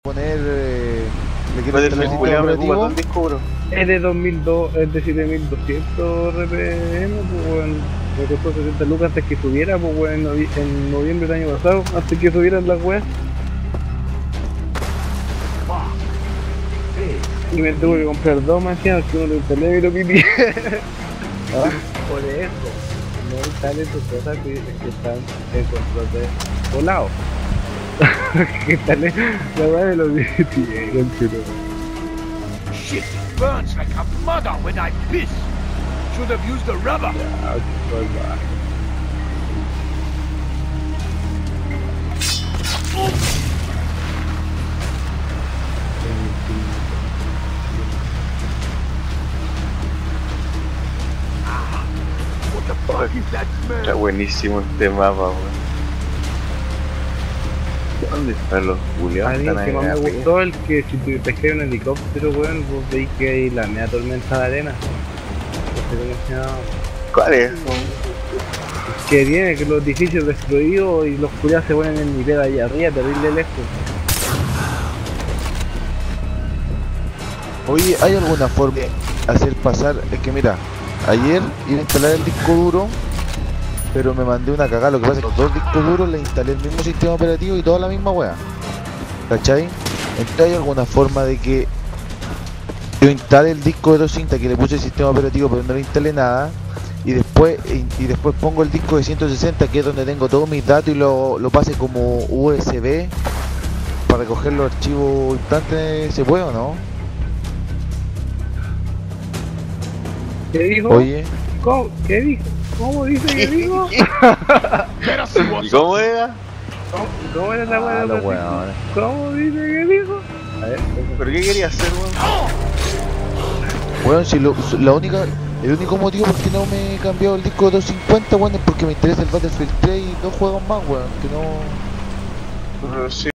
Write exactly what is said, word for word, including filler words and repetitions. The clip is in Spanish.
poner... Eh, le quiero Battlefield instalar el culiao me ocupa todo operativo. el disco duro. Es de dos mil dos, es de siete mil doscientos R P M, pues weón. Me costó sesenta lucas antes que subiera, pues weón, en, novi en noviembre del año pasado, antes que subieran las weas. Y me tuve que comprar dos más que uno lo instalé y lo piti. ¿Ah? Por eso, no instales tus cosas que, que están en control de volado. Que instalé la wea de los dieciocho, Shit burns like a mother when I piss. Should have used the rubber. ah, qué cosa. What the fuck is that Está smell? buenísimo este mapa, weón. ¿Dónde están los A culiados? mí Están el que ahí más me arriba. gustó el que si te pescáis un helicóptero, weón, vos veis que hay la media tormenta de arena. No sé cómo se llama. ¿Cuál es? Que tiene que los edificios destruidos y los culiados se ponen en nivel allá arriba, terrible lejos. Oye, ¿hay alguna forma de hacer pasar? Es que mira, ayer iba a instalar el disco duro, pero me mandé una cagada. Lo que pasa es que los dos discos duros le instalé el mismo sistema operativo y toda la misma wea. ¿Cachai? Entonces hay alguna forma de que yo instale el disco de dos cintas que le puse el sistema operativo pero no le instalé nada, y después y, y después pongo el disco de ciento sesenta que es donde tengo todos mis datos y lo, lo pase como U S B para recoger los archivos instantes? ¿Se puede o no? ¿Qué dijo? Oye, ¿Cómo? ¿Qué dijo? ¿Cómo dice que dijo? Let us see ¿Y what's cómo era? ¿Cómo, cómo era la ah, weá? los weones. ¿Cómo dice que dijo? A ver, ¿Pero qué quería hacer, weón? Bueno, si lo, la única, el único motivo por qué no me he cambiado el disco de doscientos cincuenta, bueno, es porque me interesa el Battlefield tres y dos juegos más, weón, que no... Pero sí.